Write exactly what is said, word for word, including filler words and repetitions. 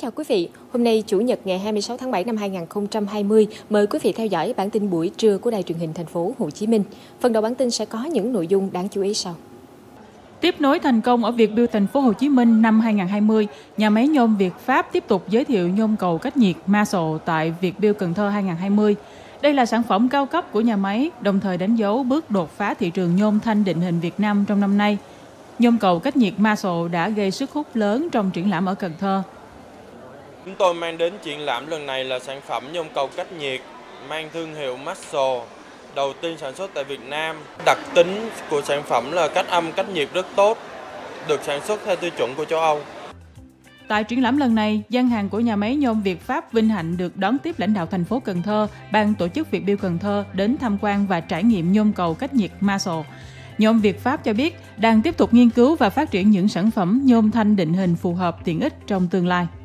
chào quý vị. Hôm nay Chủ nhật ngày hai mươi sáu tháng bảy năm hai nghìn không trăm hai mươi, mời quý vị theo dõi bản tin buổi trưa của Đài truyền hình thành phố Hồ Chí Minh. Phần đầu bản tin sẽ có những nội dung đáng chú ý sau. Tiếp nối thành công ở Vietbuild thành phố Hồ Chí Minh năm hai nghìn không trăm hai mươi, nhà máy nhôm Việt Pháp tiếp tục giới thiệu nhôm cầu cách nhiệt Marshall tại Vietbuild Cần Thơ hai nghìn không trăm hai mươi. Đây là sản phẩm cao cấp của nhà máy, đồng thời đánh dấu bước đột phá thị trường nhôm thanh định hình Việt Nam trong năm nay. Nhôm cầu cách nhiệt Marshall đã gây sức hút lớn trong triển lãm ở Cần Thơ. Chúng tôi mang đến triển lãm lần này là sản phẩm nhôm cầu cách nhiệt mang thương hiệu Marshall, đầu tiên sản xuất tại Việt Nam. Đặc tính của sản phẩm là cách âm cách nhiệt rất tốt, được sản xuất theo tiêu chuẩn của châu Âu. Tại triển lãm lần này, gian hàng của nhà máy nhôm Việt Pháp vinh hạnh được đón tiếp lãnh đạo thành phố Cần Thơ, ban tổ chức Vietbuild Cần Thơ đến tham quan và trải nghiệm nhôm cầu cách nhiệt Marshall. Nhôm Việt Pháp cho biết đang tiếp tục nghiên cứu và phát triển những sản phẩm nhôm thanh định hình phù hợp tiện ích trong tương lai.